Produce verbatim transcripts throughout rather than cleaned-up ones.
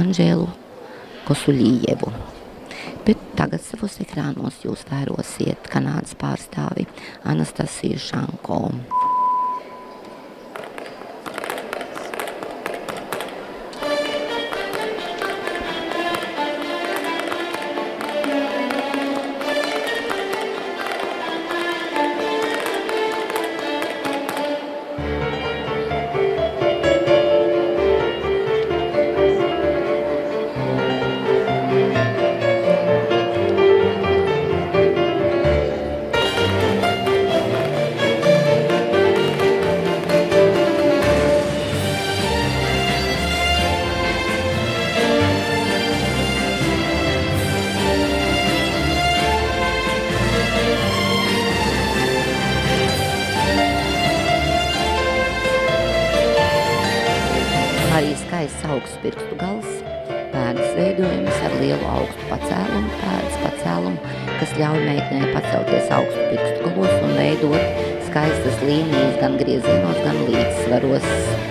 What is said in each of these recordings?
Anžēlu Kosulījevu. Bet tagad savos ekrānos jūs vērosiet Kanādas pārstāvi Anastasiju Shanko. Arī skaists augsts pirkstu gals, pēdas veidojums ar lielu augstu pacēlumu, pēdas pacēlumu, kas ļauj meitenei pacelties augstu pirkstu galos un veidot skaistas līnijas gan griezienos, gan līdzsvaros.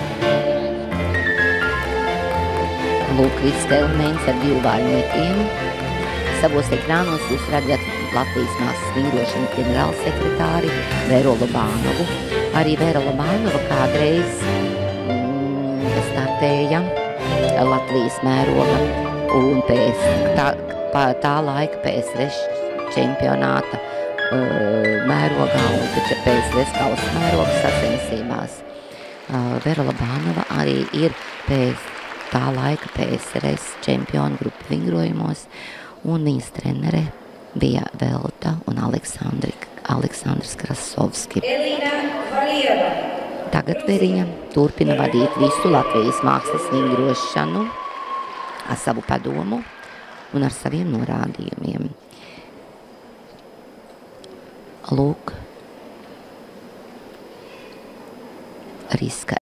Lūk, viss elements ar divu vājniekiem. Savos ekrānos jūs redzat Latvijas mākslas vingrošanas ģenerālsekretāri Vēru Lobānovu. Arī Vēra Lobānova kādreiz startēja Latvijas mēroga un pēc tā, tā laika P S V čempionāta uh, mērogā un P S V kausa mēroga sacensībās. Uh, Vera Lobānova arī ir pēc tā laika P S R S čempionu grupu vingrojumos, un viņas trenere bija Velta un Aleksandrs Krasovski. Tagad Veriņa turpina vadīt visu Latvijas mākslas vingrošanu ar savu padomu un ar saviem norādījumiem. Lūk, riska